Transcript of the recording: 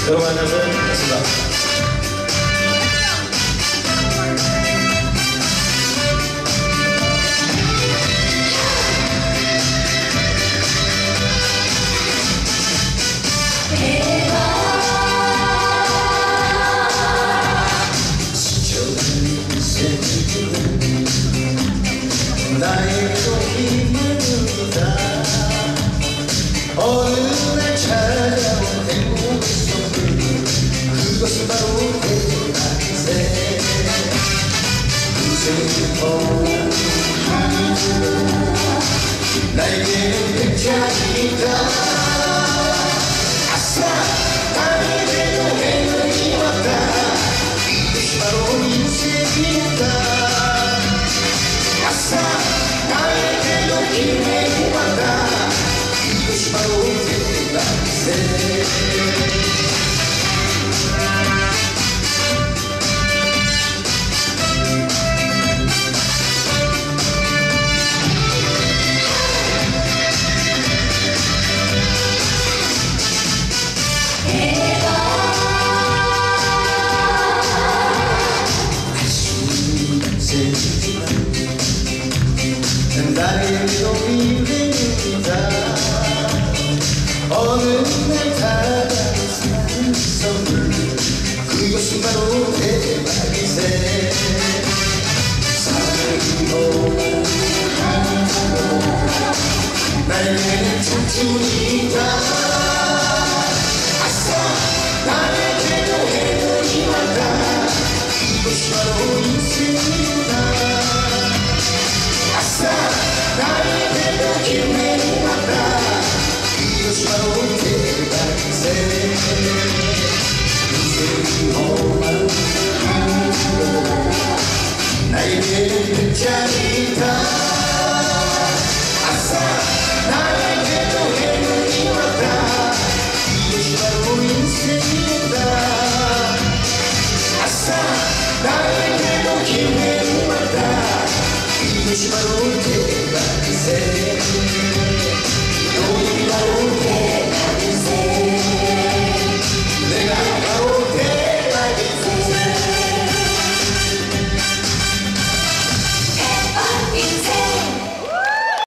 여러분 안녕하세요. 반갑습니다. 나에게도 힘을 주다 어느 날 찾아온 행복의 선물 그것은 바로 대낮새 그새 떠난 나에게는 백작이다 아싸 나에게도 행운이 왔다 이것이 바로 인생이다 아싸 나에게도 기회가 왔다 이것이 바로 대낮새 나에게도 미래입니다 어느 날 다가온 선물 그것이 바로 대박이세 사랑이고 나에게는 청춘이다 아싸 나에게도 행운이 왔다 이것이 바로 인생이다 아싸 나에게도 기회가 왔다 이것이 바로 대박이세 인생이 험한 나에게는 백작이다 아싸 나에게도 행운이 왔다 이것이 바로 인생이다 아싸 나에게도 기회가 왔다 이것이 바로 대낮새